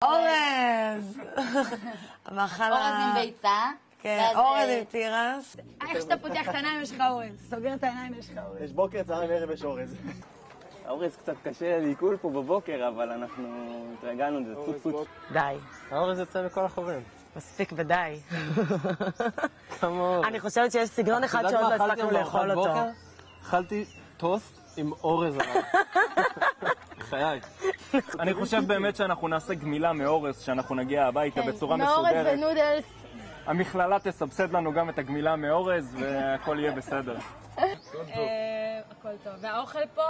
אורז! המאכל אורז עם ביצה. כן, אורז עם תירס. איך שאתה פותח את העיניים יש לך אורז. סוגר את העיניים יש לך אורז. יש בוקר, צהריים, ערב יש אורז. האורז קצת קשה לעיכול פה בבוקר, אבל אנחנו התרגלנו, זה צוץ. די. האורז יוצא מכל החורים. מספיק ודי. כמה אורז. אני חושבת שיש סגנון אחד שעוד לא הספקנו לאכול אותו. אכלתי טוסט עם אורז עליו. חיי. אני חושב באמת שאנחנו נעשה גמילה מאורז, שאנחנו נגיע הביתה בצורה מסודרת. מאורז ונודלס. המכללה תסבסד לנו גם את הגמילה מאורז, והכל יהיה בסדר. הכל טוב. והאוכל פה?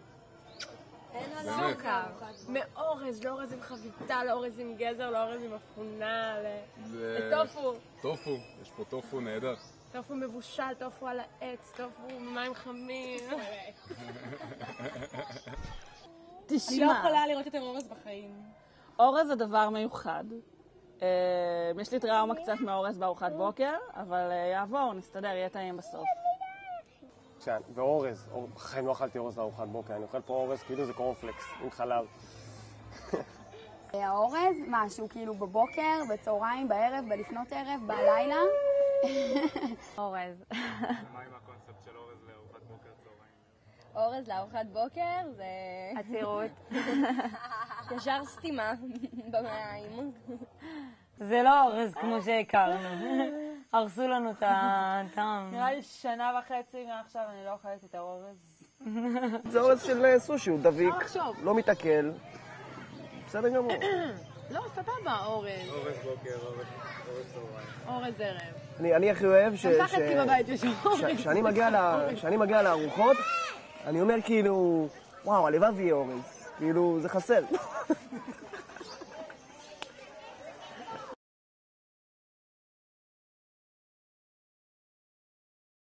סוכר. מאורז, לא אורז עם חביתה, לא אורז עם גזר, לא אורז עם אפונה, לטופו. טופו, יש פה טופו נהדר. טופו מבושל, טופו על העץ, טופו מים חמים. תשמע. אני לא יכולה לראות יותר אורז בחיים. אורז זה דבר מיוחד. יש לי טראומה קצת מאורז בארוחת בוקר, אבל יעבור, נסתדר, יהיה טעים בסוף. ואורז, בחיים לא אכלתי אורז לארוחת בוקר, אני אוכל פה אורז כאילו זה קורנפלקס עם חלב. האורז, משהו כאילו בבוקר, בצהריים, בערב, בלפנות ערב, בלילה. אורז. מה עם הקונספט של אורז לארוחת בוקר צהריים? אורז לארוחת בוקר זה... עצירות. ישר סתימה במים. זה לא אורז כמו שהכרנו. הרסו לנו את הטעם. נראה לי שנה וחצי מעכשיו אני לא אוכלת את האורז. זה אורז של סושי, הוא דביק, לא מתעכל. בסדר גמור. לא, סבבה, אורז. אורז בוקר, אורז צהריים. אורז ערב. אני הכי אוהב גם ככה אצלי בבית יש אורז. כשאני מגיע לארוחות, אני אומר כאילו, וואו, הלבב יהיה אורז. כאילו, זה חסר.